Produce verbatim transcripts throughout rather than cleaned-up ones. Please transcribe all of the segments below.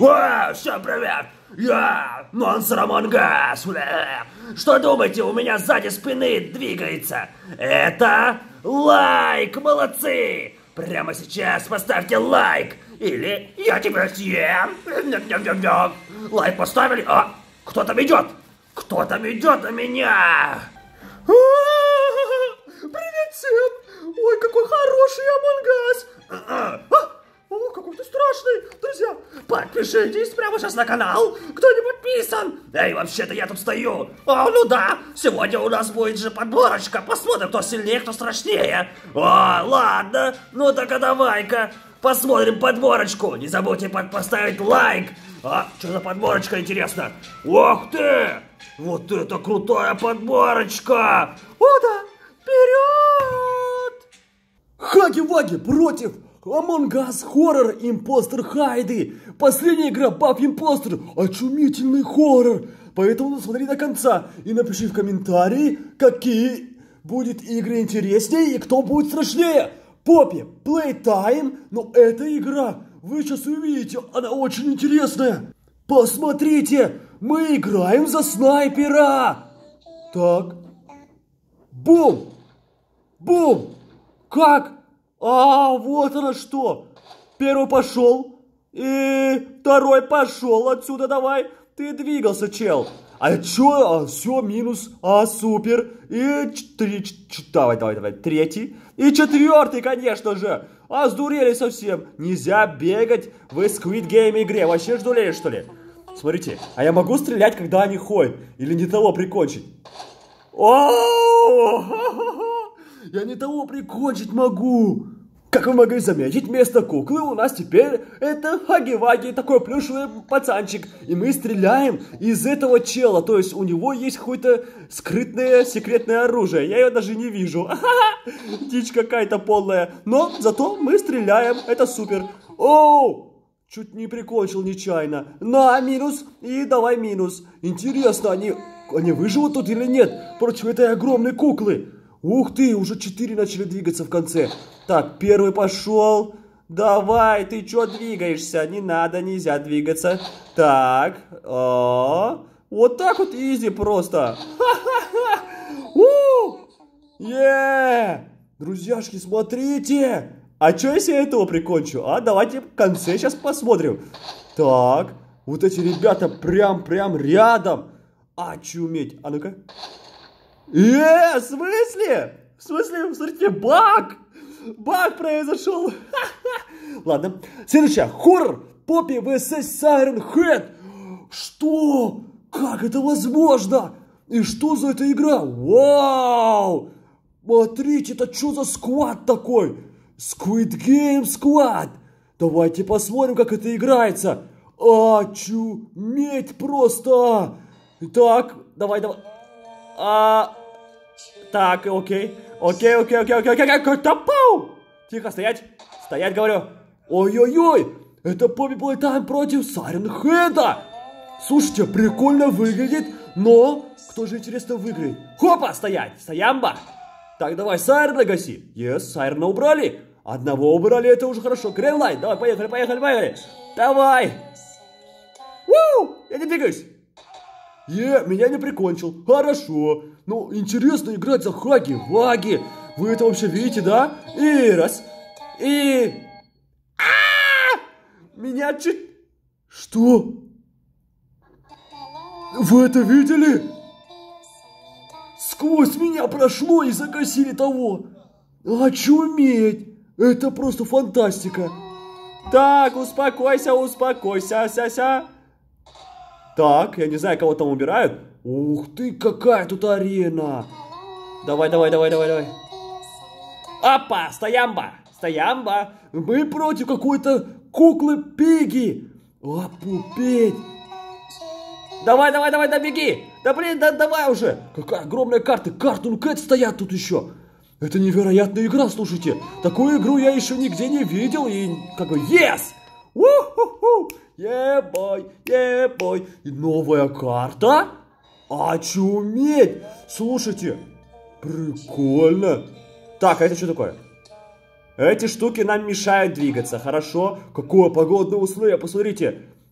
О, всем привет! Я монстр Among Us. Что думаете, у меня сзади спины двигается? Это лайк, молодцы! Прямо сейчас поставьте лайк, или я тебя съем. Лайк поставили? А, кто там идет? Кто там идет на меня? Привет всем! Ой, какой хороший Among Us! О, какой ты страшный! Друзья, подпишитесь прямо сейчас на канал! Кто не подписан? Эй, вообще-то я тут стою! О, ну да! Сегодня у нас будет же подборочка! Посмотрим, кто сильнее, кто страшнее! О, ладно! Ну так а давай-ка! Посмотрим подборочку! Не забудьте под поставить лайк! А, что за подборочка, интересно? Ух ты! Вот это крутая подборочка! О да! Вперед! Хаги-Ваги против Among Us Horror Imposter Хайды. Последняя игра Buff Imposter. Очумительный хоррор. Поэтому смотри до конца и напиши в комментарии, какие будут игры интереснее и кто будет страшнее. Поппи, Playtime. Но эта игра, вы сейчас увидите, она очень интересная. Посмотрите, мы играем за снайпера. Так. Бум. Бум. Как? А, вот оно что. Первый пошел. И второй пошел. Отсюда давай. Ты двигался, чел. А чё? А, все, минус. А, супер. И три, давай, давай, давай. Третий. И четвертый, конечно же. А, сдурели совсем. Нельзя бегать в Squid Game игре. Вообще сдурели, что ли? Смотрите. А я могу стрелять, когда они ходят? Или не того прикончить? О! Я не того прикончить могу. Как вы могли заметить, вместо куклы у нас теперь это Хаги-Ваги, такой плюшевый пацанчик. И мы стреляем из этого чела. То есть у него есть какое-то скрытное секретное оружие. Я его даже не вижу. Дичь какая-то полная. Но зато мы стреляем. Это супер. Оу! Чуть не прикончил нечаянно. На, минус. И давай минус. Интересно, они, они выживут тут или нет против этой огромной куклы? Ух ты, уже четыре начали двигаться в конце. Так, первый пошел. Давай, ты что двигаешься? Не надо, нельзя двигаться. Так, о, вот так вот изи просто. Е! Друзьяшки, смотрите. А что если я этого прикончу? А, давайте в конце сейчас посмотрим. Так, вот эти ребята прям-прям рядом. Очуметь. А ну-ка. Э, в смысле? В смысле, смотрите, баг! Баг произошел. Ладно. Следующая. Хоррор. Поппи vs Siren Head. Что? Как это возможно? И что за эта игра? Вау! Смотрите, это что за сквад такой? Squid Game Squad. Давайте посмотрим, как это играется. Очуметь просто. Так, давай, давай. А... Так, окей. Окей, окей, окей, окей, окей, окей, топау! Тихо, стоять. Стоять, говорю. Ой-ой-ой. Это Поппи Плейтайм против Сайрен Хэда. Слушайте, прикольно выглядит, но кто же, интересно, выиграет? Хопа, стоять. Стоямба. Так, давай, Сайрена гаси. Yes, Сайрена убрали. Одного убрали, это уже хорошо. Гринлайт, давай, поехали, поехали, поехали. Давай. Уу, я не двигаюсь. Е, меня не прикончил. Хорошо. Ну, интересно играть за Хаги-Ваги. Вы это вообще видите, да? И раз. И... А-а-а! Меня чуть... Что? Вы это видели? Сквозь меня прошло и загасили того. Очуметь. Это просто фантастика. Так, успокойся, успокойся, ся-ся. Так, я не знаю, кого там убирают. Ух ты, какая тут арена. Давай, давай, давай, давай, давай. Опа, стоямба, стоямба. Мы против какой-то куклы Пиги. Опупеть. Давай, давай, давай, да беги. Да блин, да давай уже. Какая огромная карта. Cartoon Cat стоят тут еще. Это невероятная игра, слушайте. Такую игру я еще нигде не видел. И как бы, yes. У-ху-ху. Ебой, ебой. И новая карта? Очуметь! Слушайте, прикольно. Так, а это что такое? Эти штуки нам мешают двигаться, хорошо? Какое погодное условие, посмотрите.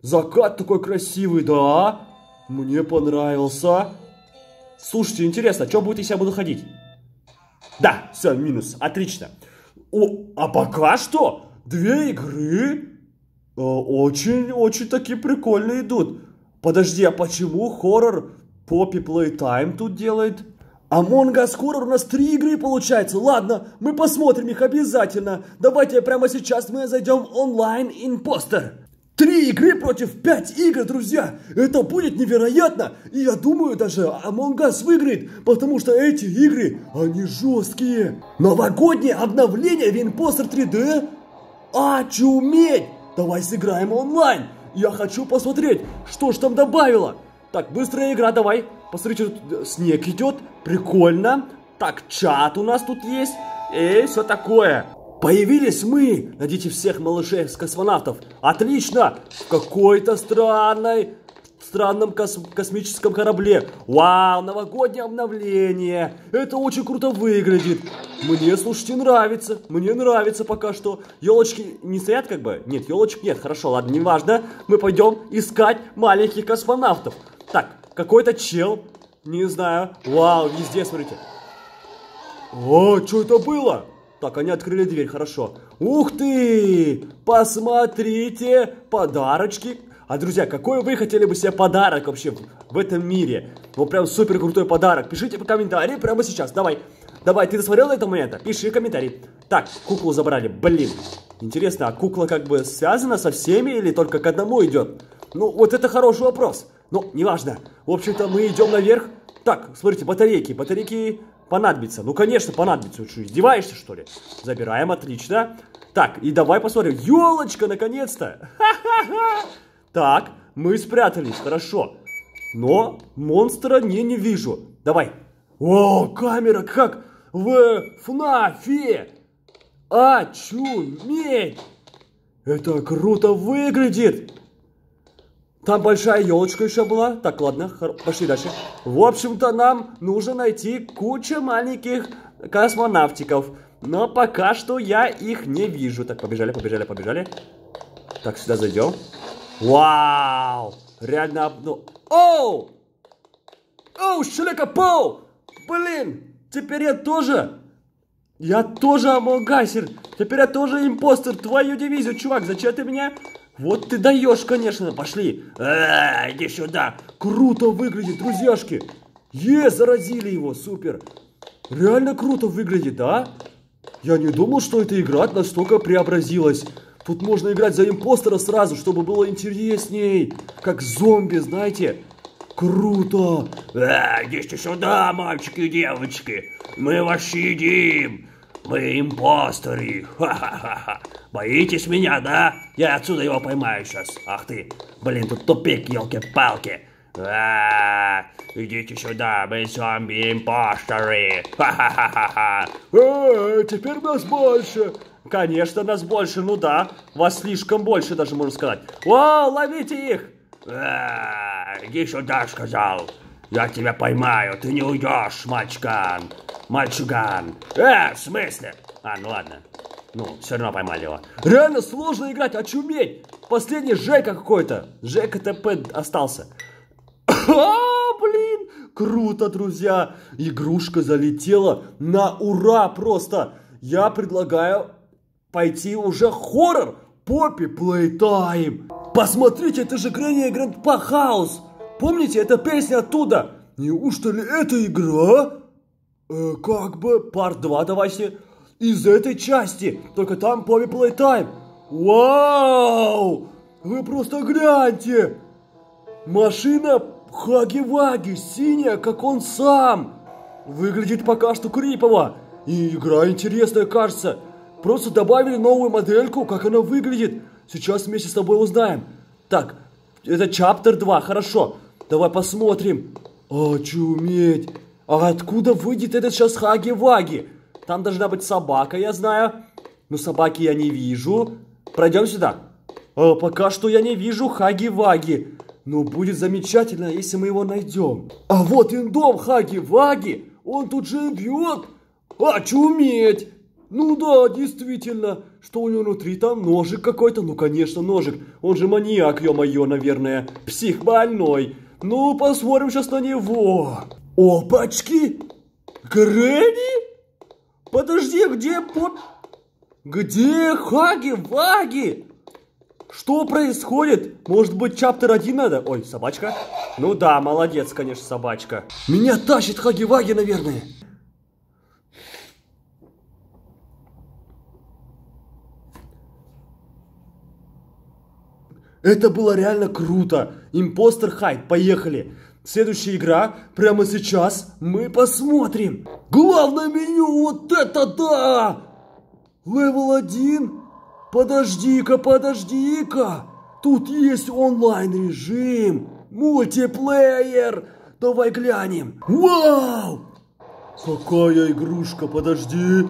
Закат такой красивый, да? Мне понравился. Слушайте, интересно, что будет, если я буду ходить? Да, все, минус, отлично. О, а пока что две игры очень-очень такие прикольные идут. Подожди, а почему хоррор Poppy Playtime тут делает? Among Us Horror у нас три игры получается. Ладно, мы посмотрим их обязательно. Давайте прямо сейчас мы зайдем онлайн импостер. Три игры против пять игр, друзья. Это будет невероятно. И я думаю, даже Among Us выиграет, потому что эти игры, они жесткие. Новогоднее обновление в Imposter три дэ? Очуметь! Давай сыграем онлайн. Я хочу посмотреть, что ж там добавило. Так, быстрая игра, давай. Посмотрите, тут снег идет. Прикольно. Так, чат у нас тут есть. И все такое. Появились мы. Найдите всех малышей с космонавтов. Отлично. В какой-то странной, странном кос космическом корабле. Вау, новогоднее обновление. Это очень круто выглядит. Мне, слушайте, нравится. Мне нравится пока что. Елочки не стоят как бы? Нет, елочек нет. Хорошо, ладно, неважно. Мы пойдем искать маленьких космонавтов. Так, какой-то чел. Не знаю. Вау, везде, смотрите. О, что это было? Так, они открыли дверь, хорошо. Ух ты! Посмотрите, подарочки. А, друзья, какой вы хотели бы себе подарок вообще в этом мире? Вот прям супер крутой подарок. Пишите по комментарии прямо сейчас. Давай, давай, ты досмотрел до этого момента? Пиши комментарий. Так, куклу забрали, блин. Интересно, а кукла как бы связана со всеми или только к одному идет? Ну, вот это хороший вопрос. Ну, неважно. В общем-то, мы идем наверх. Так, смотрите, батарейки. Батарейки понадобятся. Ну, конечно, понадобятся. Что, издеваешься, что ли? Забираем, отлично. Так, и давай посмотрим. Елочка, наконец-то. Ха-ха-ха. Так, мы спрятались, хорошо. Но монстра не, не вижу. Давай. О, камера, как в ФНАФе. Очуметь. Это круто выглядит. Там большая елочка еще была. Так, ладно, пошли дальше. В общем-то, нам нужно найти кучу маленьких космонавтиков. Но пока что я их не вижу. Так, побежали, побежали, побежали. Так, сюда зайдем. Вау! Реально, ну... Оу! Оу, щелека-пау! Блин, теперь я тоже... Я тоже амонгасер. Теперь я тоже импостер. Твою дивизию, чувак, зачем ты меня... Вот ты даешь, конечно, пошли. А, иди сюда. Круто выглядит, друзьяшки. Е, заразили его, супер. Реально круто выглядит, да? Я не думал, что эта игра настолько преобразилась. Тут можно играть за импостера сразу, чтобы было интересней. Как зомби, знаете. Круто. А, идите сюда, мальчики и девочки. Мы вас едим. Мы импостеры. Ха-ха-ха. Боитесь меня, да? Я отсюда его поймаю сейчас. Ах ты. Блин, тут тупик, елки-палки. А, идите сюда, мы зомби-импостеры. Ха-ха-ха-ха. Э, теперь нас больше. Конечно, нас больше, ну да. Вас слишком больше, даже можно сказать. О, ловите их. А, иди сюда, сказал. Я тебя поймаю, ты не уйдешь, мальчуган. Мальчуган. Э, в смысле? А, ну ладно. Ну, все равно поймали его. Реально сложно играть, очуметь. Последний Жека какой-то. Жека ТП остался. А, блин. Круто, друзья. Игрушка залетела на ура просто. Я предлагаю пойти уже хоррор. Poppy Playtime. Посмотрите, это же Granny Grandpa House. Помните, эта песня оттуда? Неужто ли это игра? Э, как бы, парт два давайте. Из этой части. Только там Poppy Playtime. Вау! Вы просто гляньте. Машина Хаги-Ваги, синяя, как он сам. Выглядит пока что крипово. И игра интересная, кажется. Просто добавили новую модельку, как она выглядит. Сейчас вместе с тобой узнаем. Так, это чаптер два, хорошо. Давай посмотрим. Очуметь. А откуда выйдет этот сейчас Хаги-Ваги? Там должна быть собака, я знаю. Но собаки я не вижу. Пройдем сюда. А, пока что я не вижу Хаги-Ваги. Но будет замечательно, если мы его найдем. А вот и дом Хаги-Ваги. Он тут живет. Очуметь. Ну да, действительно. Что у него внутри там? Ножик какой-то? Ну, конечно, ножик. Он же маньяк, ё-моё, наверное. Псих больной. Ну, посмотрим сейчас на него. Опачки! Грэнни? Подожди, где Поп... Где Хаги-Ваги? Что происходит? Может быть, чаптер один надо? Ой, собачка. Ну да, молодец, конечно, собачка. Меня тащит Хаги-Ваги, наверное. Это было реально круто. Импостер Хайд, поехали. Следующая игра прямо сейчас мы посмотрим. Главное меню, вот это да! Левел один. Подожди-ка, подожди-ка. Тут есть онлайн режим. Мультиплеер. Давай глянем. Вау! Какая игрушка, подожди.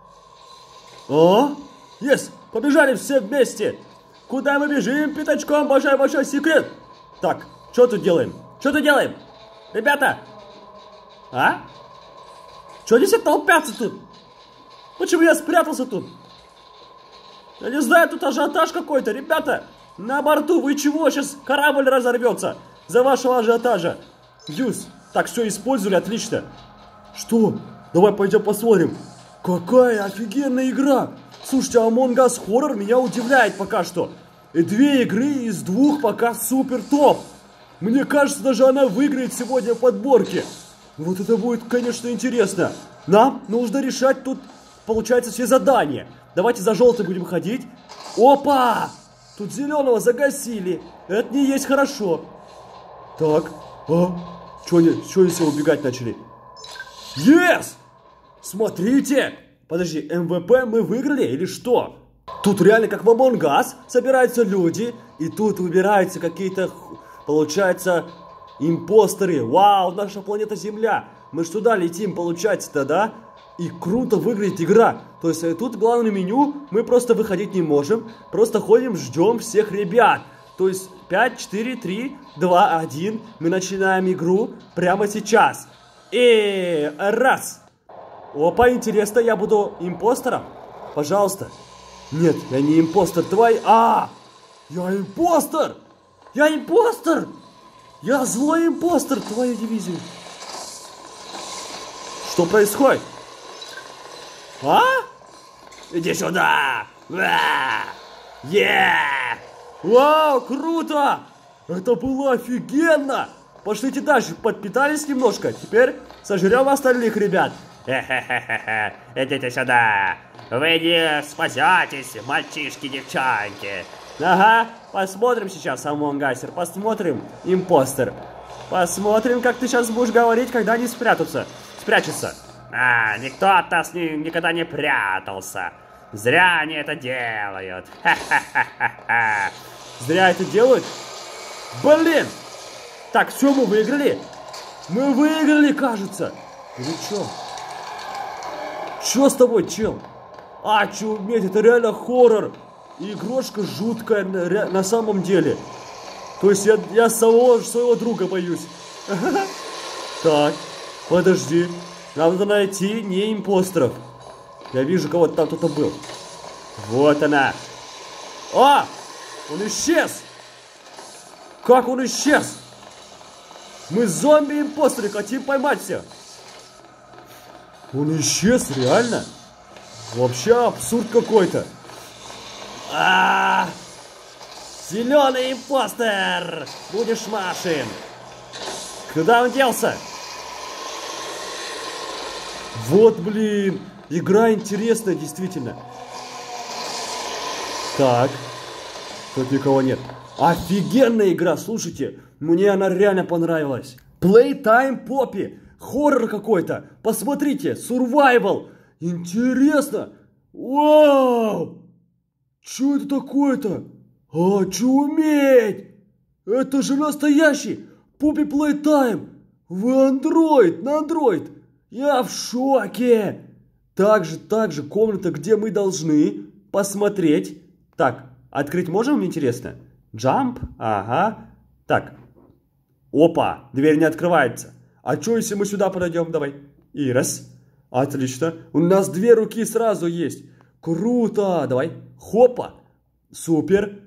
А? Есть, побежали все вместе. Куда мы бежим, пятачком, большой-большой секрет. Так, что тут делаем? Что тут делаем? Ребята! А? Что здесь толпятся тут? Почему я спрятался тут? Я не знаю, тут ажиотаж какой-то. Ребята, на борту, вы чего? Сейчас корабль разорвется за вашего ажиотажа. Юз, так, все использовали, отлично. Что? Давай пойдем посмотрим. Какая офигенная игра. Слушайте, Among Us Horror меня удивляет пока что. И две игры из двух пока супер топ. Мне кажется, даже она выиграет сегодня в подборке. Вот это будет, конечно, интересно. Нам нужно решать тут, получается, все задания. Давайте за желтый будем ходить. Опа! Тут зеленого загасили. Это не есть хорошо. Так, а? Что они, что они все убегать начали? Yes! Смотрите! Подожди, эм вэ пэ мы выиграли или что? Тут реально как в Among Us собираются люди, и тут выбираются какие-то, получается, импостеры. Вау, наша планета Земля. Мы ж туда летим, получается-то, да? И круто выиграет игра. То есть тут главное меню, мы просто выходить не можем. Просто ходим, ждем всех ребят. То есть пять, четыре, три, два, один. Мы начинаем игру прямо сейчас. И раз. Опа, интересно, я буду импостером? Пожалуйста. Нет, я не импостер, твой. А, я импостер! Я импостер! Я злой импостер, твою дивизию. Что происходит? А? Иди сюда! Yeah! Вау, круто! Это было офигенно! Пошлите дальше, подпитались немножко. Теперь сожрем остальных ребят. Хе-хе-хе-хе, идите сюда. Вы не спасетесь, мальчишки-девчонки. Ага, посмотрим сейчас, Among Us, посмотрим, импостер. Посмотрим, как ты сейчас будешь говорить, когда они спрятаются. Спрячутся. А, никто от нас ни, никогда не прятался. Зря они это делают. Ха-ха-ха-ха. Зря это делают? Блин! Так, все, мы выиграли? Мы выиграли, кажется. Или что? Что с тобой, чел? А, че уметь, это реально хоррор. И игрушка жуткая на, на самом деле. То есть я, я самого своего друга боюсь. Так, подожди. Нам надо найти не импостеров. Я вижу, кого-то там кто-то был. Вот она. А! Он исчез! Как он исчез? Мы зомби-импостеры, хотим поймать всех. Он исчез, реально? Вообще абсурд какой-то. А, зеленый импостер! Будешь машин! Куда он делся? Вот, блин, игра интересная, действительно. Так, тут никого нет. Офигенная игра, слушайте, мне она реально понравилась. Playtime Poppy, хоррор какой-то, посмотрите, survival, интересно. Вау! Что это такое-то? А, что уметь? Это же настоящий Poppy Playtime. Вы Android, на Android. Я в шоке. Также, также комната, где мы должны посмотреть. Так, открыть можем, интересно? Jump, ага. Так. Опа, дверь не открывается. А что, если мы сюда подойдем? Давай. И раз. Отлично. У нас две руки сразу есть. Круто! Давай. Хопа. Супер.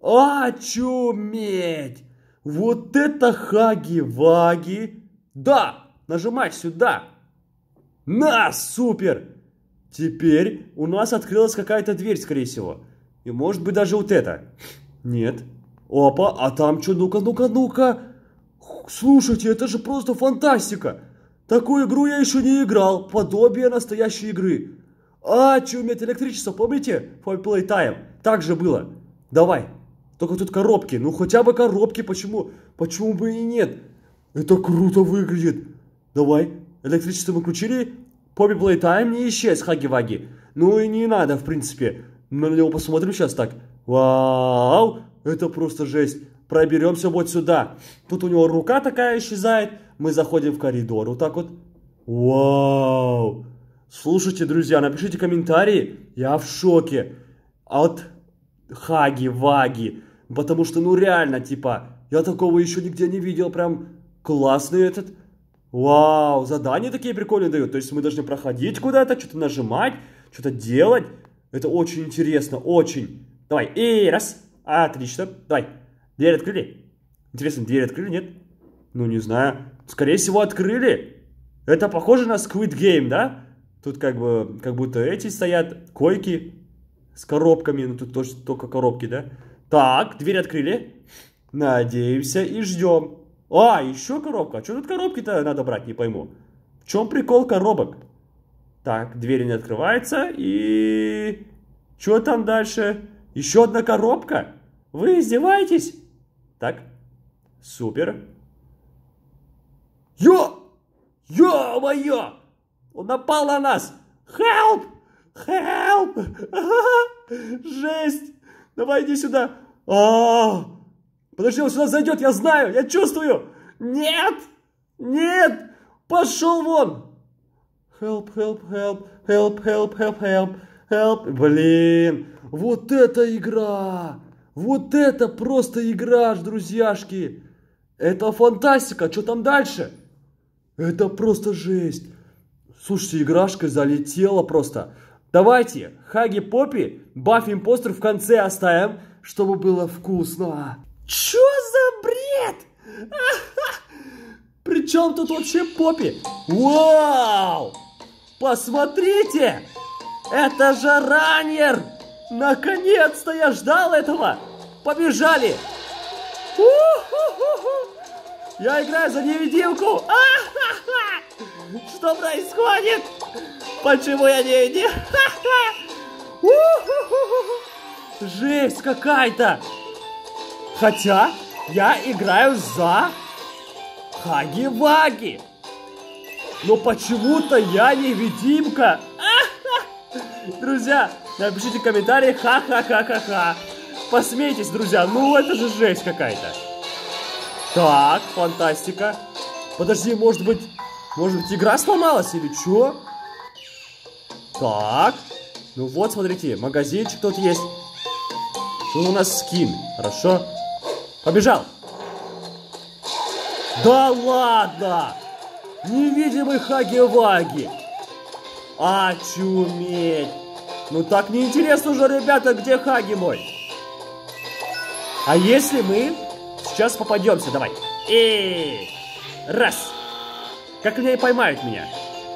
Очуметь! Вот это хаги-ваги! Да! Нажимать сюда! На! Супер! Теперь у нас открылась какая-то дверь, скорее всего. И может быть даже вот это. Нет. Опа, а там что? Ну-ка, ну-ка, ну-ка. Слушайте, это же просто фантастика. Такую игру я еще не играл. Подобие настоящей игры. Очуметь! Электричество, помните? For Playtime. Так же было. Давай. Только тут коробки. Ну хотя бы коробки. Почему? Почему бы и нет? Это круто выглядит. Давай. Электричество выключили. Poppy Playtime не исчез, хаги-ваги. Ну и не надо, в принципе. На него посмотрим сейчас так. Вау. Это просто жесть. Проберемся вот сюда. Тут у него рука такая исчезает. Мы заходим в коридор. Вот так вот. Вау. Слушайте, друзья, напишите комментарии. Я в шоке. От хаги-ваги. Потому что, ну реально, типа, я такого еще нигде не видел. Прям классный этот. Вау, задания такие прикольные дают. То есть мы должны проходить куда-то, что-то нажимать, что-то делать. Это очень интересно, очень. Давай, и раз. Отлично. Давай. Дверь открыли? Интересно, дверь открыли, нет? Ну, не знаю. Скорее всего, открыли. Это похоже на Squid Game, да? Тут как бы, как будто эти стоят, койки с коробками. Ну, тут тоже только коробки, да? Так, дверь открыли. Надеемся и ждем. А, еще коробка. А что тут коробки-то надо брать, не пойму. В чем прикол коробок? Так, дверь не открывается. И... что там дальше? Еще одна коробка? Вы издеваетесь? Так, супер. Ё! Ё-моё! Он напал на нас! Help! Help! Жесть! Давай иди сюда! А-а-а! Подожди, он сюда зайдет, я знаю, я чувствую! Нет! Нет! Пошел вон! Help, help, help, help, help, help, help, help. Блин, вот это игра! Вот это просто игра, друзьяшки! Это фантастика, что там дальше? Это просто жесть! Слушайте, играшка залетела просто. Давайте Хаги Поппи, Баффи Импостер в конце оставим, чтобы было вкусно. Чё за бред? Причем тут вообще Поппи? Вау! Посмотрите! Это же раннер! Наконец-то я ждал этого! Побежали! Я играю за невидимку! Что происходит? Почему я невидим? Жесть какая-то! Хотя я играю за Хаги-Ваги. Но почему-то я невидимка. Друзья, напишите в комментариях ха-ха-ха-ха-ха. Посмейтесь, друзья, ну это же жесть какая-то. Так, фантастика. Подожди, может быть, может быть игра сломалась или что? Так, ну вот, смотрите, магазинчик тут есть. Тут у нас скин, хорошо. Побежал. Да ладно! Невидимый Хаги-Ваги. Очуметь. Ну так неинтересно уже, ребята, где Хаги мой? А если мы сейчас попадемся, давай. И раз. Как они поймают меня?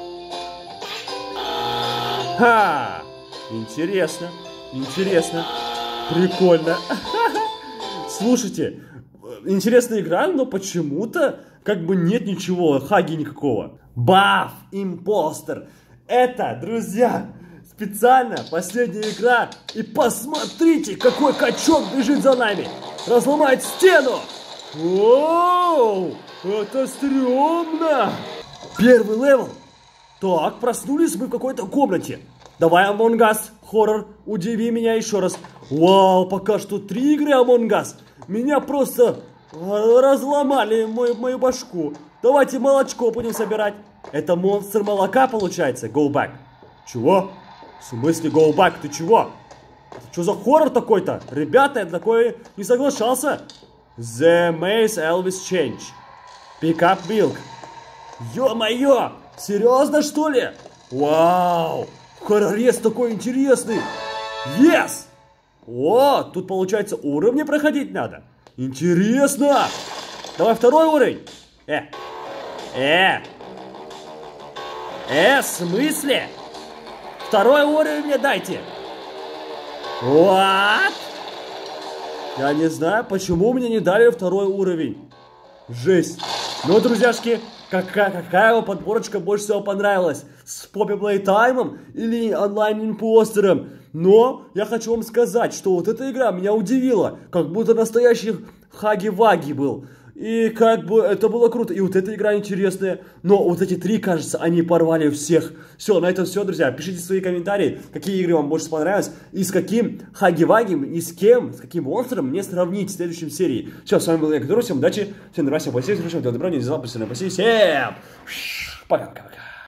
Ха! Интересно, интересно, прикольно. Слушайте, интересная игра, но почему-то как бы нет ничего, хаги никакого. Баф Импостер. Это, друзья, специально последняя игра. И посмотрите, какой качок бежит за нами. Разломает стену. Воу, это стрёмно. Первый левел. Так, проснулись мы в какой-то комнате. Давай, Among Us, хоррор, удиви меня еще раз. Вау, пока что три игры Among Us. Меня просто разломали мою, мою башку. Давайте молочко будем собирать. Это монстр молока получается. Go back. Чего? В смысле go back? Ты чего? Это что за хоррор такой-то? Ребята, я на такое не соглашался. The Maze Elvis Change. Pick up milk. Ё-моё! Серьезно, что ли? Вау! Хоррорец такой интересный. Yes! О, тут получается уровни проходить надо. Интересно. Давай второй уровень. Э. Э. Э, в смысле? Второй уровень мне дайте. What? Я не знаю, почему мне не дали второй уровень. Жесть. Ну, друзьяшки, какая, какая вам подборочка больше всего понравилась? С Poppy Playtime или онлайн-импостером? Но я хочу вам сказать, что вот эта игра меня удивила. Как будто настоящий хаги-ваги был. И как бы это было круто. И вот эта игра интересная. Но вот эти три, кажется, они порвали всех. Все, на этом все, друзья. Пишите свои комментарии, какие игры вам больше понравились. И с каким хаги-ваги, и с кем, с каким монстром мне сравнить в следующем серии. Все, с вами был я, Кадур. Всем удачи. Всем добра, всем спасибо. Всем добра, не забывайте, всем пока-пока.